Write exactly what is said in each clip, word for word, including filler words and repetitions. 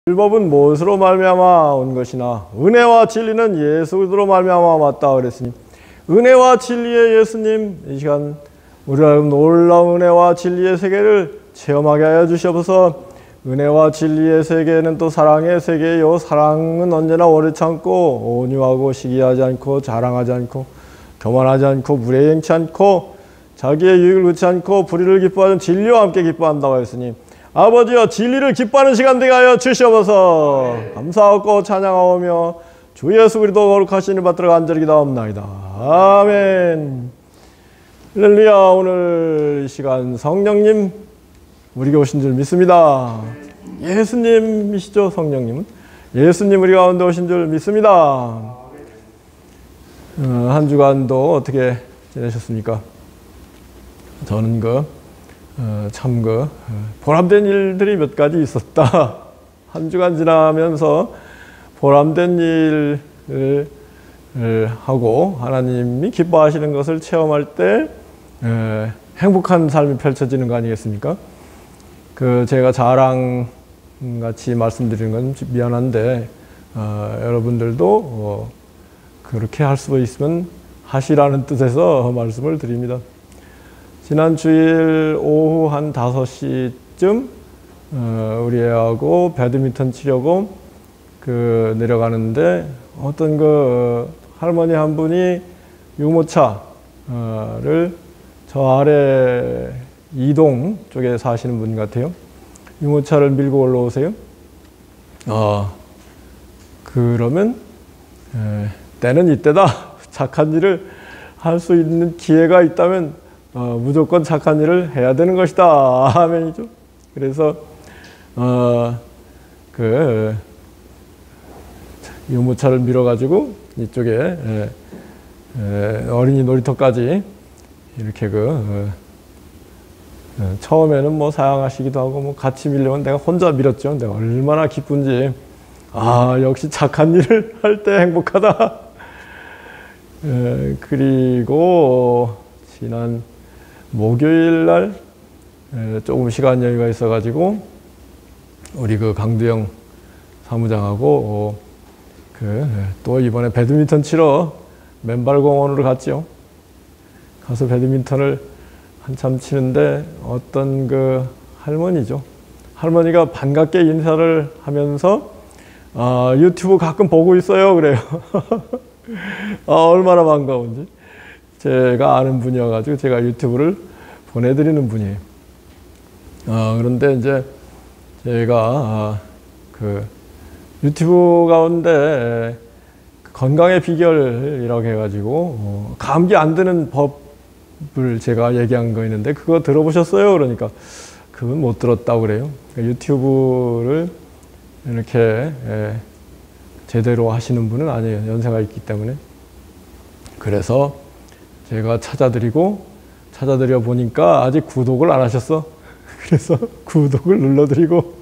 율법은 무엇으로 말미암아 온 것이나 은혜와 진리는 예수로 말미암아 왔다 그랬으니 은혜와 진리의 예수님, 이 시간 우리가 놀라운 은혜와 진리의 세계를 체험하게 하여 주시옵소서. 은혜와 진리의 세계는 또 사랑의 세계요, 사랑은 언제나 오래치 않고 온유하고 시기하지 않고 자랑하지 않고 교만하지 않고 무례 행치 않고 자기의 유익을 얻지 않고 불의를 기뻐하는 진리와 함께 기뻐한다고 했으니 아버지여, 진리를 기뻐하는 시간 되게 하여 주시옵소서. 네. 감사하고 찬양하오며 주 예수 그리스도 거룩하신 이름 받들어 간절히 기도하옵나이다. 아멘. 할렐루야. 오늘 이 시간 성령님 우리에게 오신 줄 믿습니다. 예수님이시죠, 성령님은? 예수님 우리 가운데 오신 줄 믿습니다. 어, 한 주간도 어떻게 지내셨습니까? 저는 그 어, 참 그 보람된 일들이 몇 가지 있었다. 한 주간 지나면서 보람된 일을 하고 하나님이 기뻐하시는 것을 체험할 때 에, 행복한 삶이 펼쳐지는 거 아니겠습니까? 그 제가 자랑같이 말씀드리는 건 미안한데 어, 여러분들도 어, 그렇게 할 수 있으면 하시라는 뜻에서 말씀을 드립니다. 지난 주일 오후 한 다섯 시쯤 어, 우리 애하고 배드민턴 치려고 그 내려가는데 어떤 그 할머니 한 분이 유모차를 저 아래 이동 쪽에 사시는 분 같아요. 유모차를 밀고 올라오세요. 어, 그러면 에, 때는 이때다. 착한 일을 할 수 있는 기회가 있다면 어, 무조건 착한 일을 해야 되는 것이다. 아멘이죠. 그래서 어, 그 유모차를 밀어가지고 이쪽에 에, 에, 어린이 놀이터까지 이렇게 그 어, 어, 처음에는 뭐 사양하시기도 하고 뭐 같이 밀려면 내가 혼자 밀었죠. 내가 얼마나 기쁜지. 아, 역시 착한 일을 할 때 행복하다. 에, 그리고 지난 목요일 날 조금 시간 여유가 있어가지고 우리 그 강두영 사무장하고 그 또 이번에 배드민턴 치러 맨발공원으로 갔죠. 가서 배드민턴을 한참 치는데 어떤 그 할머니죠. 할머니가 반갑게 인사를 하면서 아, 유튜브 가끔 보고 있어요. 그래요. 아, 얼마나 반가운지. 제가 아는 분이어가지고 제가 유튜브를 보내드리는 분이에요. 어, 그런데 이제 제가 아, 그 유튜브 가운데 건강의 비결이라고 해가지고 어, 감기 안 드는 법을 제가 얘기한 거 있는데 그거 들어보셨어요? 그러니까 그건 못 들었다고 그래요. 그러니까 유튜브를 이렇게 예, 제대로 하시는 분은 아니에요. 연세가 있기 때문에. 그래서 제가 찾아드리고 찾아드려 보니까 아직 구독을 안 하셨어. 그래서 구독을 눌러드리고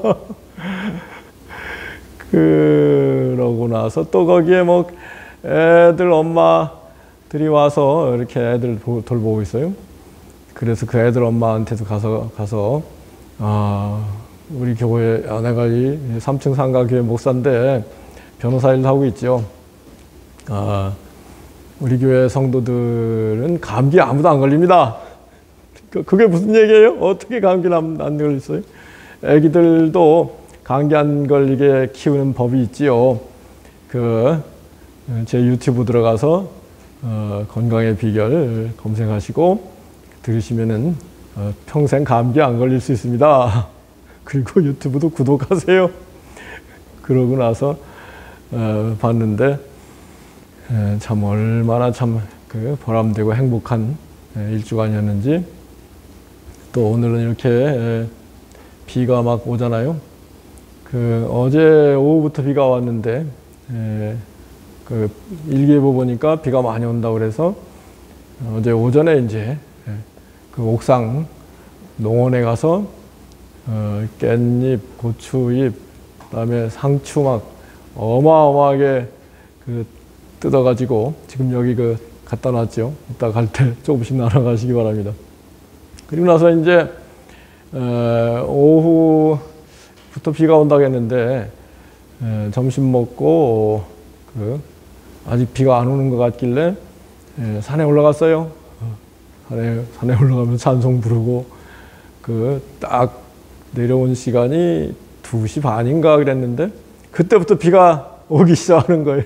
그러고 나서 또 거기에 뭐 애들 엄마들이 와서 이렇게 애들 돌보고 있어요. 그래서 그 애들 엄마한테도 가서 가서 아, 우리 교회 아, 내가 이 삼 층 상가 교회 목사인데 변호사 일도 하고 있죠. 아, 우리 교회 성도들은 감기 아무도 안 걸립니다. 그게 무슨 얘기예요? 어떻게 감기를 안, 안 걸렸어요? 애기들도 감기 안 걸리게 키우는 법이 있지요. 그, 제 유튜브 들어가서, 어, 건강의 비결 검색하시고 들으시면은, 어, 평생 감기 안 걸릴 수 있습니다. 그리고 유튜브도 구독하세요. 그러고 나서, 어, 봤는데, 에, 참 얼마나 참 그 보람되고 행복한 에, 일주간이었는지. 또 오늘은 이렇게 에, 비가 막 오잖아요. 그 어제 오후부터 비가 왔는데 에, 그 일기예보 보니까 비가 많이 온다고 그래서 어제 오전에 이제 에, 그 옥상 농원에 가서 어, 깻잎, 고추잎, 그다음에 상추 막 어마어마하게 그 뜯어가지고 지금 여기 그 갖다 놨죠. 이따 갈 때 조금씩 나눠 가시기 바랍니다. 그리고 나서 이제 어, 오후 부터 비가 온다고 했는데 에, 점심 먹고 그 아직 비가 안 오는 것 같길래 에, 산에 올라갔어요. 어, 산에 산에 올라가면 찬송 부르고 그 딱 내려온 시간이 두 시 반인가 그랬는데 그때부터 비가 오기 시작하는 거예요.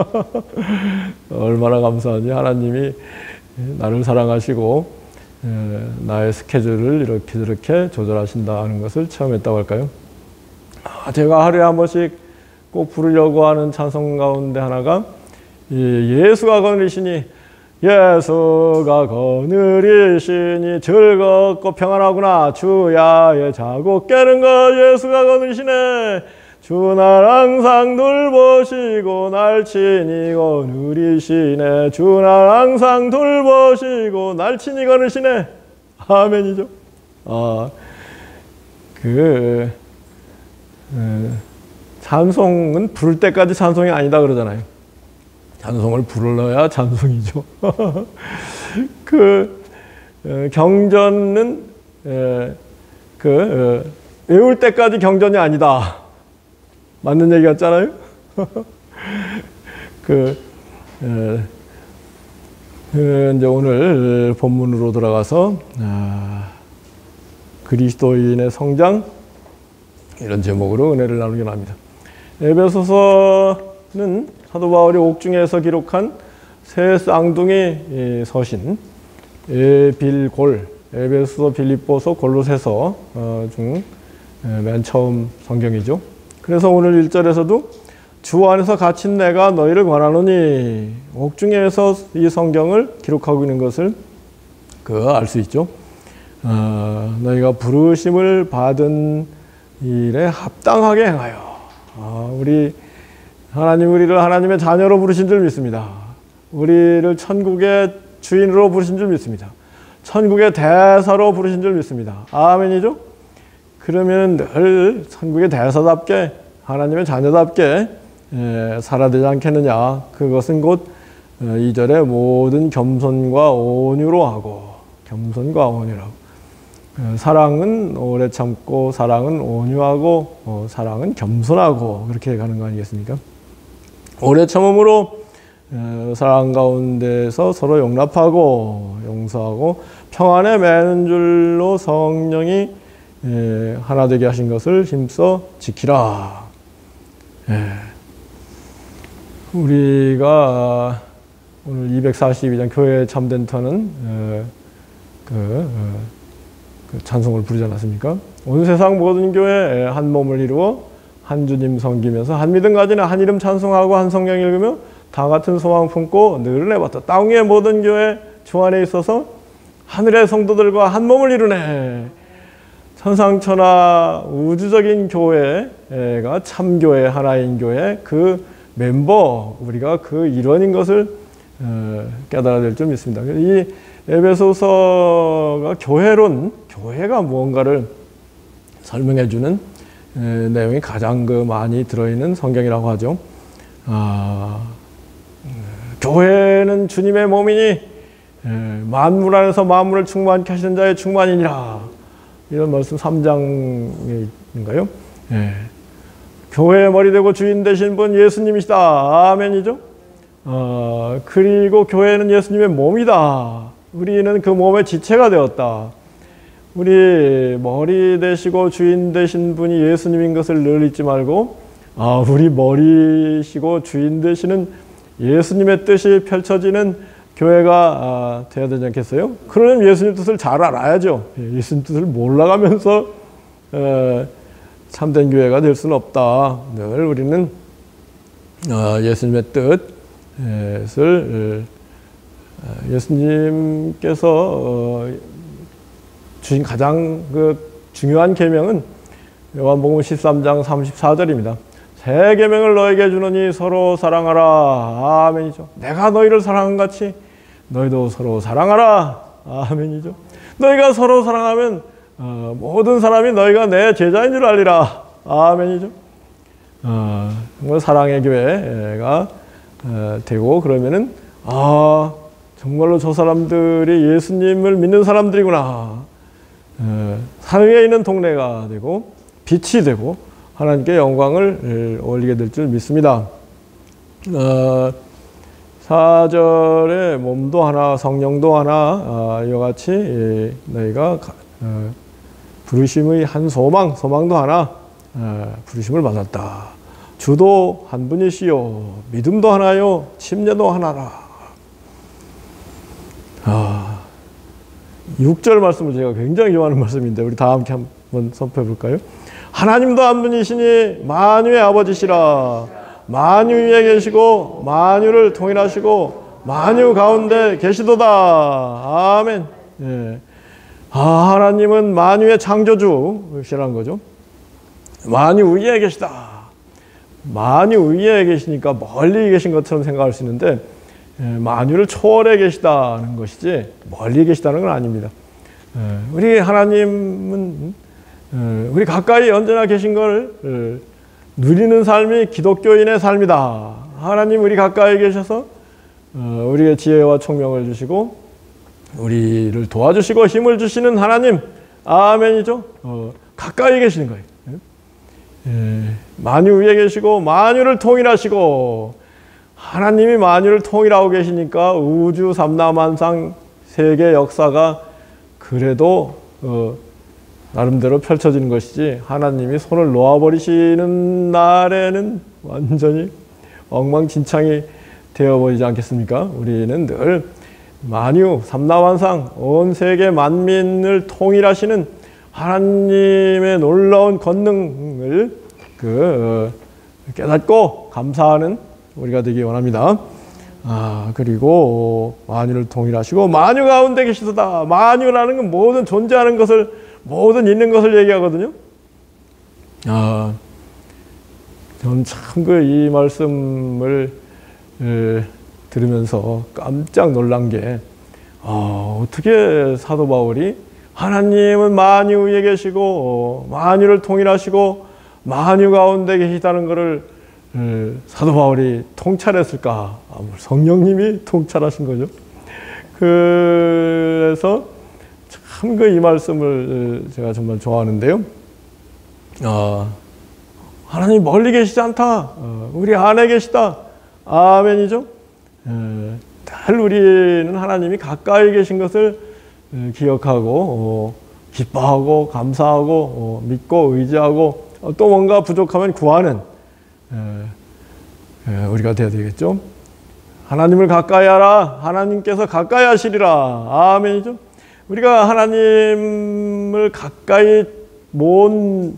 얼마나 감사하니 하나님이 나를 사랑하시고 에, 나의 스케줄을 이렇게 저렇게 조절하신다는 것을 체험했다고 할까요? 아, 제가 하루에 한 번씩 꼭 부르려고 하는 찬송 가운데 하나가 예수가 거느리시니 예수가 거느리시니 즐겁고 평안하구나 주야의 자고 깨는 거 예수가 거느리시네 주 날 항상 돌보시고 날 친히 거느리시네 주 날 항상 돌보시고 날 친히 거느리시네 아멘이죠. 아, 그 에, 찬송은 부를 때까지 찬송이 아니다 그러잖아요. 찬송을 불러야 찬송이죠. 그 에, 경전은 에, 그 에, 외울 때까지 경전이 아니다. 맞는 얘기 같잖아요. 그, 에, 그 이제 오늘 본문으로 들어가서 아, 그리스도인의 성장 이런 제목으로 은혜를 나누게 합니다. 에베소서는 사도 바울이 옥중에서 기록한 새 쌍둥이 서신 에빌골, 에베소서, 빌립보서, 골로새서 중 맨 처음 성경이죠. 그래서 오늘 일 절에서도 주 안에서 갇힌 내가 너희를 권하노니 옥중에서 이 성경을 기록하고 있는 것을 그 알 수 있죠. 어, 너희가 부르심을 받은 일에 합당하게 행하여 아, 우리 하나님 우리를 하나님의 자녀로 부르신 줄 믿습니다. 우리를 천국의 주인으로 부르신 줄 믿습니다. 천국의 대사로 부르신 줄 믿습니다. 아멘이죠? 그러면 늘 천국의 대사답게 하나님의 자녀답게 에, 살아야 되지 않겠느냐. 그것은 곧 이 절에 모든 겸손과 온유로 하고 겸손과 온유라고 에, 사랑은 오래 참고 사랑은 온유하고 어, 사랑은 겸손하고 그렇게 가는 거 아니겠습니까? 오래 참음으로 에, 사랑 가운데서 서로 용납하고 용서하고 평안에 매는 줄로 성령이 에, 하나 되게 하신 것을 힘써 지키라. 에. 우리가 오늘 이백사십이 장 교회 참된 터는 에, 그, 에, 그 찬송을 부르지 않았습니까? 온 세상 모든 교회 한 몸을 이루어 한 주님 섬기면서 한 믿음 가지나 한 이름 찬송하고 한 성경 읽으며 다 같은 소망 품고 늘 내봤다. 땅 위의 모든 교회 주 안에 있어서 하늘의 성도들과 한 몸을 이루네. 천상천하 우주적인 교회가 참교회, 하나인 교회, 그 멤버, 우리가 그 일원인 것을 깨달아야 될 줄 믿습니다. 이 에베소서가 교회론, 교회가 무언가를 설명해주는 내용이 가장 그 많이 들어있는 성경이라고 하죠. 아, 교회는 주님의 몸이니 만물 안에서 만물을 충만케 하시는 자의 충만이니라. 이런 말씀 삼 장인가요? 예. 교회의 머리 되고 주인 되신 분 예수님이시다. 아멘이죠? 어, 그리고 교회는 예수님의 몸이다. 우리는 그 몸의 지체가 되었다. 우리 머리 되시고 주인 되신 분이 예수님인 것을 늘 잊지 말고 아, 우리 머리시고 주인 되시는 예수님의 뜻이 펼쳐지는 교회가 아, 돼야 되지 않겠어요? 그러면 예수님 뜻을 잘 알아야죠. 예수님 뜻을 몰라가면서 에, 참된 교회가 될 수는 없다. 늘 우리는 어, 예수님의 뜻을 예수님께서 어, 주신 가장 그 중요한 계명은 요한복음 십삼 장 삼십사 절입니다. 새 계명을 너에게 주노니 서로 사랑하라. 아멘이죠. 내가 너희를 사랑한 같이 너희도 서로 사랑하라. 아멘이죠. 너희가 서로 사랑하면 어, 모든 사람이 너희가 내 제자인 줄 알리라. 아멘이죠. 어, 정말 사랑의 교회가 어, 되고 그러면은 아 정말로 저 사람들이 예수님을 믿는 사람들이구나. 어, 산 위에 있는 동네가 되고 빛이 되고 하나님께 영광을 올리게 될 줄 믿습니다. 어, 사 절에 몸도 하나 성령도 하나 어, 이와 같이 예, 너희가 어, 부르심의 한 소망 소망도 하나 어, 부르심을 받았다. 주도 한 분이시요 믿음도 하나요 침례도 하나라. 아, 육 절 말씀을 제가 굉장히 좋아하는 말씀인데 우리 다 함께 한번 선포해 볼까요? 하나님도 한 분이시니 만유의 아버지시라. 만유 위에 계시고 만유를 통일하시고 만유 가운데 계시도다. 아멘. 예. 아, 하나님은 만유의 창조주시라는 거죠. 만유 위에 계시다. 만유 위에 계시니까 멀리 계신 것처럼 생각할 수 있는데 예, 만유를 초월해 계시다는 것이지 멀리 계시다는 건 아닙니다. 예, 우리 하나님은 예, 우리 가까이 언제나 계신 걸 누리는 삶이 기독교인의 삶이다. 하나님 우리 가까이 계셔서 우리의 지혜와 총명을 주시고 우리를 도와주시고 힘을 주시는 하나님. 아멘이죠. 어, 가까이 계시는 거예요. 예, 만유 위에 계시고 만유를 통일하시고 하나님이 만유를 통일하고 계시니까 우주 삼라만상 세계 역사가 그래도 어, 나름대로 펼쳐지는 것이지 하나님이 손을 놓아버리시는 날에는 완전히 엉망진창이 되어버리지 않겠습니까? 우리는 늘 만유, 삼라만상, 온 세계 만민을 통일하시는 하나님의 놀라운 권능을 그 깨닫고 감사하는 우리가 되기 원합니다. 아, 그리고 만유를 통일하시고 만유 가운데 계시도다. 만유라는 건 모든 존재하는 것을 모든 있는 것을 얘기하거든요. 아, 저는 참 그 이 말씀을 에, 들으면서 깜짝 놀란 게 아, 어떻게 사도 바울이 하나님은 만유 위에 계시고 만유를 통일하시고 만유 가운데 계시다는 것을 에, 사도 바울이 통찰했을까? 아, 성령님이 통찰하신 거죠. 그래서 참 그 이 말씀을 제가 정말 좋아하는데요. 어, 하나님 멀리 계시지 않다. 어, 우리 안에 계시다. 아멘이죠. 에, 늘 우리는 하나님이 가까이 계신 것을 에, 기억하고 어, 기뻐하고 감사하고 어, 믿고 의지하고 어, 또 뭔가 부족하면 구하는 에, 에, 우리가 되어야 되겠죠. 하나님을 가까이 하라. 하나님께서 가까이 하시리라. 아멘이죠. 우리가 하나님을 가까이 못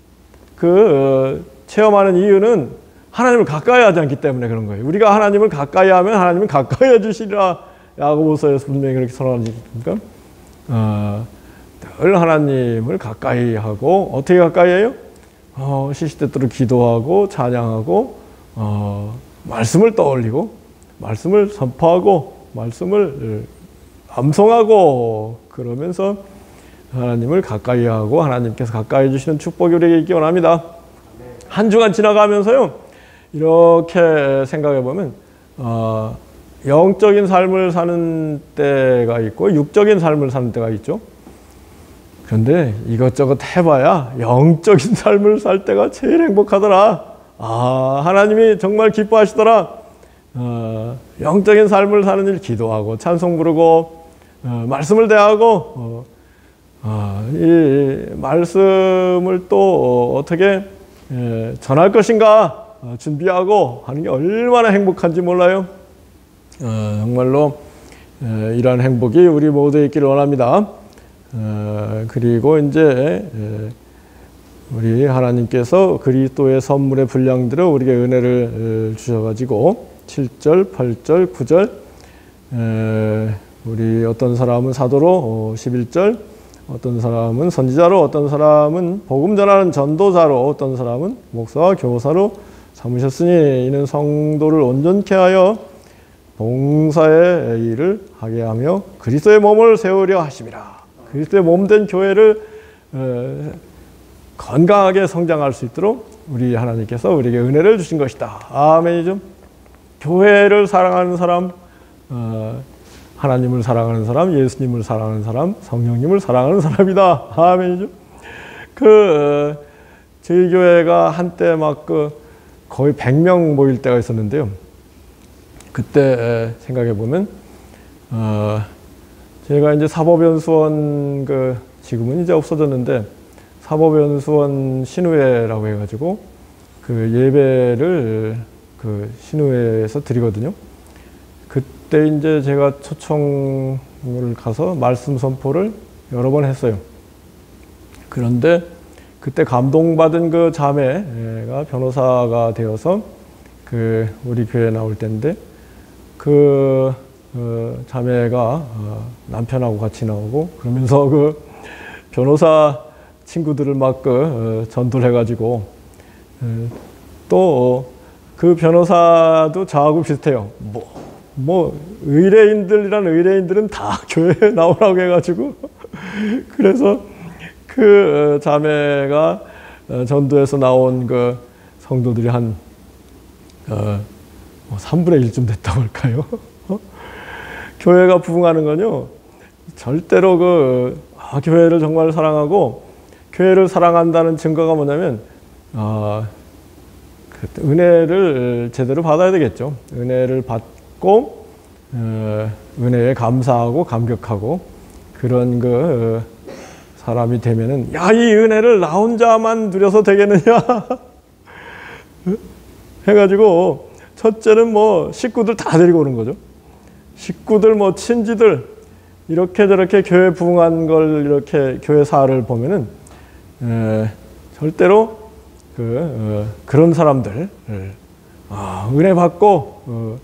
그 체험하는 이유는 하나님을 가까이 하지 않기 때문에 그런 거예요. 우리가 하나님을 가까이 하면 하나님은 가까이 해주시리라. 야고보서에서 분명히 그렇게 선언하니까 어, 늘 하나님을 가까이 하고 어떻게 가까이 해요? 어, 시시때때로 기도하고 찬양하고 어, 말씀을 떠올리고 말씀을 선포하고 말씀을 암송하고 그러면서 하나님을 가까이 하고 하나님께서 가까이 해주시는 축복이 우리에게 있기 원합니다. 한 주간 지나가면서요 이렇게 생각해 보면 어, 영적인 삶을 사는 때가 있고 육적인 삶을 사는 때가 있죠. 그런데 이것저것 해봐야 영적인 삶을 살 때가 제일 행복하더라. 아, 하나님이 정말 기뻐하시더라. 어, 영적인 삶을 사는 일 기도하고 찬송 부르고 어, 말씀을 대하고 어, 어, 이 말씀을 또 어떻게 예, 전할 것인가 어, 준비하고 하는 게 얼마나 행복한지 몰라요. 어, 정말로 예, 이러한 행복이 우리 모두에 있기를 원합니다. 어, 그리고 이제 예, 우리 하나님께서 그리스도의 선물의 분량들을 우리에게 은혜를 예, 주셔가지고 칠 절, 팔 절, 구 절 에, 우리 어떤 사람은 사도로 어, 십일 절 어떤 사람은 선지자로 어떤 사람은 복음 전하는 전도자로 어떤 사람은 목사와 교사로 삼으셨으니 이는 성도를 온전케 하여 봉사의 일을 하게 하며 그리스도의 몸을 세우려 하심이라. 그리스도의 몸된 교회를 에, 건강하게 성장할 수 있도록 우리 하나님께서 우리에게 은혜를 주신 것이다. 아멘이죠. 교회를 사랑하는 사람, 어, 하나님을 사랑하는 사람, 예수님을 사랑하는 사람, 성령님을 사랑하는 사람이다. 아멘이죠. 그 저희 교회가 한때 막 그 거의 백 명 모일 때가 있었는데요. 그때 생각해 보면 어, 제가 이제 사법연수원 그 지금은 이제 없어졌는데 사법연수원 신우회라고 해가지고 그 예배를 그 신우회에서 드리거든요. 그때 이제 제가 초청을 가서 말씀 선포를 여러 번 했어요. 그런데 그때 감동받은 그 자매가 변호사가 되어서 그 우리 교회에 나올 때인데 그 어, 자매가 어, 남편하고 같이 나오고 그러면서 그 변호사 친구들을 막 그 어, 전도를 해가지고 어, 또 그 변호사도 저하고 비슷해요. 뭐, 뭐 의뢰인들이란 의뢰인들은 다 교회에 나오라고 해가지고 그래서 그 자매가 전도에서 나온 그 성도들이 한 어, 삼분의 일쯤 됐다고 할까요? 교회가 부흥하는 건요, 절대로 그, 아, 교회를 정말 사랑하고, 교회를 사랑한다는 증거가 뭐냐면, 아, 그 은혜를 제대로 받아야 되겠죠. 은혜를 받고, 어, 은혜에 감사하고, 감격하고, 그런 그, 어, 사람이 되면은, 야, 이 은혜를 나 혼자만 누려서 되겠느냐? 해가지고, 첫째는 뭐, 식구들 다 데리고 오는 거죠. 식구들, 뭐, 친지들, 이렇게 저렇게 교회 부흥한 걸 이렇게 교회 사를 보면은, 에, 절대로 그, 어, 그런 사람들, 아, 은혜 받고, 어,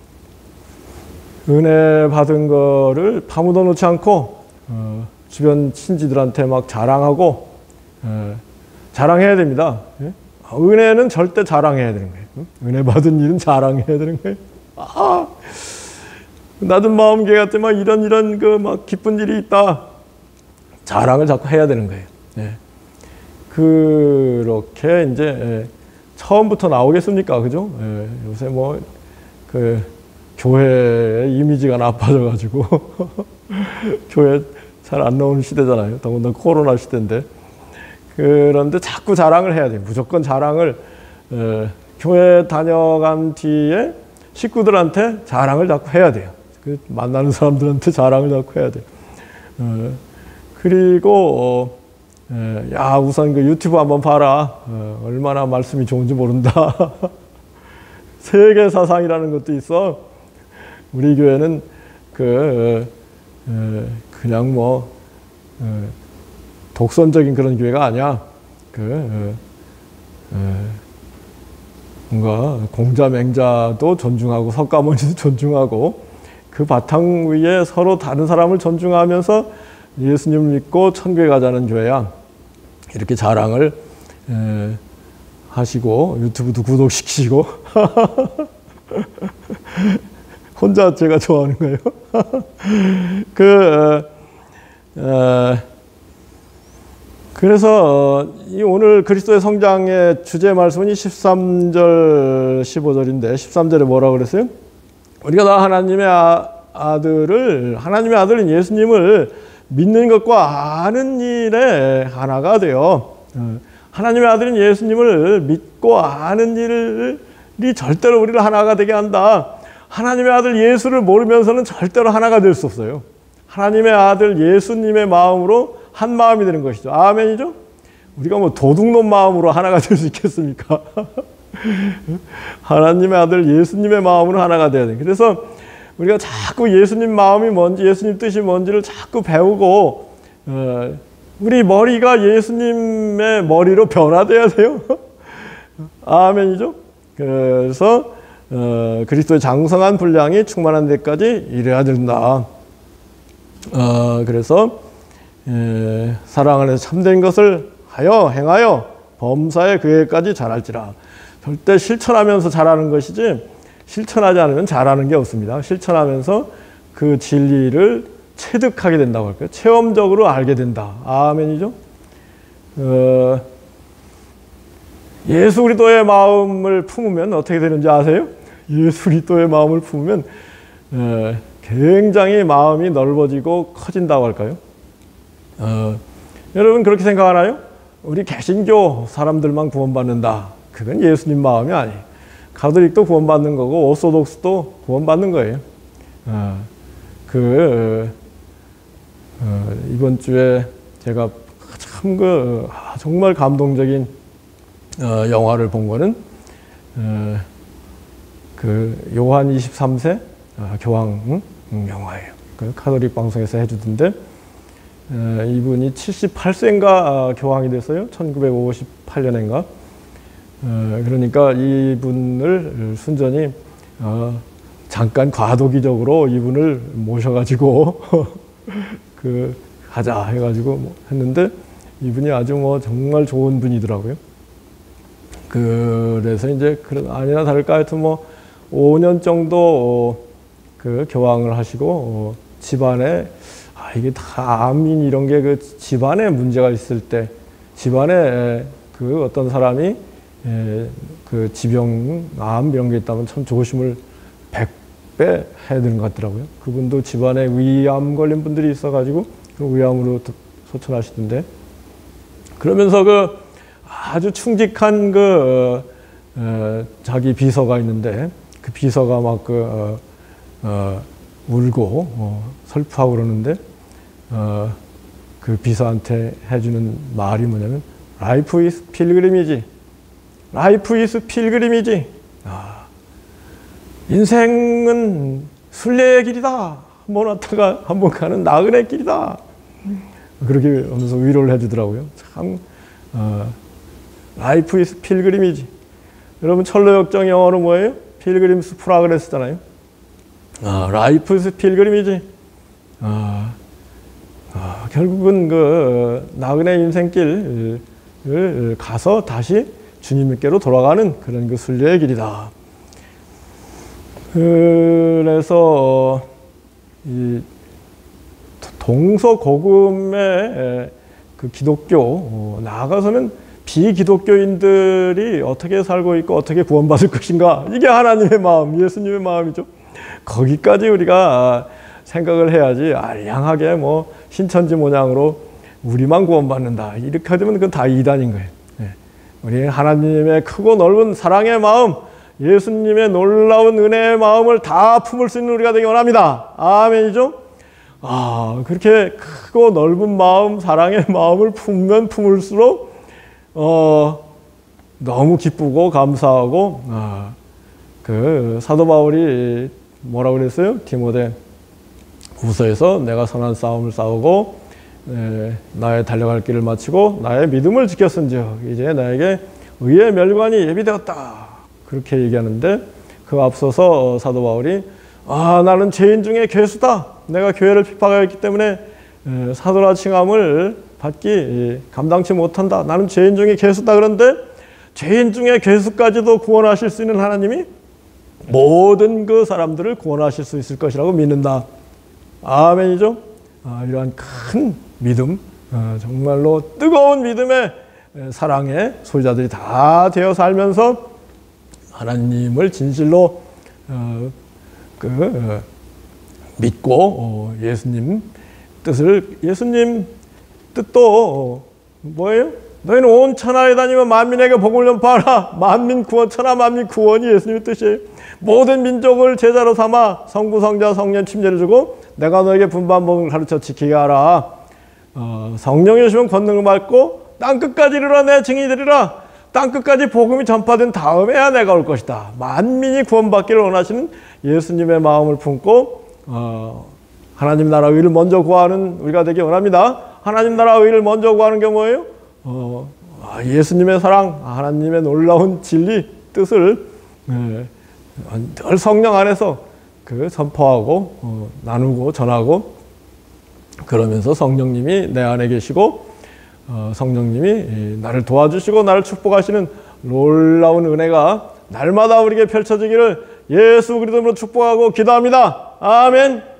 은혜 받은 거를 파묻어 놓지 않고, 어, 주변 친지들한테 막 자랑하고, 에, 자랑해야 됩니다. 예? 은혜는 절대 자랑해야 되는 거예요. 은혜 받은 일은 자랑해야 되는 거예요. 아, 낮은 마음 개가 때 막 이런 이런 그 막 기쁜 일이 있다. 자랑을 자꾸 해야 되는 거예요. 예. 그렇게 이제 예. 처음부터 나오겠습니까, 그죠? 예. 요새 뭐 그 교회의 이미지가 나빠져가지고 교회 잘 안 나오는 시대잖아요. 더군다나 코로나 시대인데. 그런데 자꾸 자랑을 해야 돼요. 무조건 자랑을 예. 교회 다녀간 뒤에 식구들한테 자랑을 자꾸 해야 돼요. 그 만나는 사람들한테 자랑을 자꾸 해야 돼요. 어, 그리고 어, 에, 야 우선 그 유튜브 한번 봐라. 어, 얼마나 말씀이 좋은지 모른다. 세계 사상이라는 것도 있어. 우리 교회는 그 어, 에, 그냥 뭐 어, 독선적인 그런 교회가 아니야. 그 어, 에, 뭔가 공자 맹자도 존중하고 석가모니도 존중하고 그 바탕 위에 서로 다른 사람을 존중하면서 예수님을 믿고 천국에 가자는 교회야. 이렇게 자랑을 에, 하시고 유튜브도 구독시키시고 혼자 제가 좋아하는 거예요. 그 어, 어, 그래서 이 오늘 그리스도의 성장의 주제 말씀은 십삼 절 십오 절인데 십삼 절에 뭐라고 그랬어요? 우리가 다 하나님의 아들을, 하나님의 아들인 예수님을 믿는 것과 아는 일에 하나가 되어, 하나님의 아들인 예수님을 믿고 아는 일이 절대로 우리를 하나가 되게 한다. 하나님의 아들 예수를 모르면서는 절대로 하나가 될 수 없어요. 하나님의 아들 예수님의 마음으로 한 마음이 되는 것이죠. 아멘이죠? 우리가 뭐 도둑놈 마음으로 하나가 될 수 있겠습니까? 하나님의 아들 예수님의 마음으로 하나가 돼야 돼. 그래서 우리가 자꾸 예수님 마음이 뭔지, 예수님 뜻이 뭔지를 자꾸 배우고, 어, 우리 머리가 예수님의 머리로 변화돼야 돼요. 아멘이죠? 그래서 어, 그리스도의 장성한 분량이 충만한 데까지 이래야 된다. 어, 그래서 에, 사랑 안에서 참된 것을 하여 행하여 범사에 그에까지 잘할지라. 절대 실천하면서 잘하는 것이지 실천하지 않으면 잘하는 게 없습니다. 실천하면서 그 진리를 체득하게 된다고 할까요? 체험적으로 알게 된다. 아멘이죠? 어, 예수 그리스도의 마음을 품으면 어떻게 되는지 아세요? 예수 그리스도의 마음을 품으면 어, 굉장히 마음이 넓어지고 커진다고 할까요? 어, 여러분 그렇게 생각하나요? 우리 개신교 사람들만 구원받는다. 그건 예수님 마음이 아니에요. 가톨릭도 구원받는 거고 오소독스도 구원받는 거예요. 어, 그 어, 이번 주에 제가 참 그 정말 감동적인 어, 영화를 본 거는 어, 그 요한 이십삼 세 어, 교황 응? 응, 영화예요. 그 가톨릭 방송에서 해주던데 어, 이분이 칠십팔 세인가 어, 교황이 됐어요. 천구백오십팔 년인가. 어, 그러니까 이분을 순전히 어, 잠깐 과도기적으로 이분을 모셔가지고 그 하자 해가지고 뭐 했는데 이분이 아주 뭐 정말 좋은 분이더라고요. 그래서 이제 그런 아니나 다를까 하여튼 뭐 오 년 정도 그 교황을 하시고 어, 집안에 아 이게 다 암인 이런 게 그 집안에 문제가 있을 때 집안에 그 어떤 사람이 에, 그 지병 암 이런 게 있다면 참 조심을 백 배 해야 되는 것 같더라고요. 그분도 집안에 위암 걸린 분들이 있어가지고 그 위암으로 소천하시던데 그러면서 그 아주 충직한 그 어, 자기 비서가 있는데 그 비서가 막 그 어, 어, 울고 어, 슬퍼하고 그러는데 어, 그 비서한테 해주는 말이 뭐냐면 Life is pilgrimage. Life is pilgrimage. 아, 인생은 순례의 길이다. 한 번 왔다가 한 번 가는 나그네 길이다. 그렇게 하면서 위로를 해주더라고요. 참 어, Life is pilgrimage. 여러분 철로역정 영어로 뭐예요? Pilgrim's Progress잖아요. 아, Life is pilgrimage. 아, 아, 결국은 그 나그네 인생길을 가서 다시 주님께로 돌아가는 그런 그 순례의 길이다. 그래서 이 동서고금의 그 기독교 나아가서는 비기독교인들이 어떻게 살고 있고 어떻게 구원받을 것인가 이게 하나님의 마음, 예수님의 마음이죠. 거기까지 우리가 생각을 해야지 알량하게 뭐 신천지 모양으로 우리만 구원받는다 이렇게 하면 그건 다 이단인 거예요. 우리 하나님의 크고 넓은 사랑의 마음, 예수님의 놀라운 은혜의 마음을 다 품을 수 있는 우리가 되기 원합니다. 아멘이죠? 아, 그렇게 크고 넓은 마음, 사랑의 마음을 품면 품을수록 어, 너무 기쁘고 감사하고 아, 그 사도 바울이 뭐라고 그랬어요? 디모데 후서에서 내가 선한 싸움을 싸우고 에, 나의 달려갈 길을 마치고 나의 믿음을 지켰은즉 이제 나에게 의의 멸관이 예비되었다. 그렇게 얘기하는데 그 앞서서 사도 바울이 아 나는 죄인 중에 괴수다. 내가 교회를 핍박하였기 때문에 사도라 칭함을 받기 감당치 못한다. 나는 죄인 중에 괴수다. 그런데 죄인 중에 괴수까지도 구원하실 수 있는 하나님이 모든 그 사람들을 구원하실 수 있을 것이라고 믿는다. 아멘이죠? 아, 이러한 큰 믿음, 어, 정말로 뜨거운 믿음의 사랑의 소유자들이 다 되어 살면서 하나님을 진실로 어, 그, 어, 믿고 어, 예수님 뜻을 예수님 뜻도 어, 뭐예요? 너희는 온 천하에 다니며 만민에게 복음을 전파하라. 만민 구원, 천하 만민 구원이 예수님의 뜻이에요. 모든 민족을 제자로 삼아 성부, 성자, 성령 침례를 주고 내가 너에게 분부한 복음을 가르쳐 지키게 하라. 어, 성령이 오시면 권능을 받고 땅끝까지 이르러 내 증인이 되리라. 땅끝까지 복음이 전파된 다음에야 내가 올 것이다. 만민이 구원받기를 원하시는 예수님의 마음을 품고 어, 하나님 나라 의를 먼저 구하는 우리가 되기 원합니다. 하나님 나라 의를 먼저 구하는 게 뭐예요? 어, 예수님의 사랑, 하나님의 놀라운 진리, 뜻을 예, 늘 성령 안에서 그 선포하고 어, 나누고 전하고 그러면서 성령님이 내 안에 계시고 어, 성령님이 나를 도와주시고 나를 축복하시는 놀라운 은혜가 날마다 우리에게 펼쳐지기를 예수 그리스도로 축복하고 기도합니다. 아멘.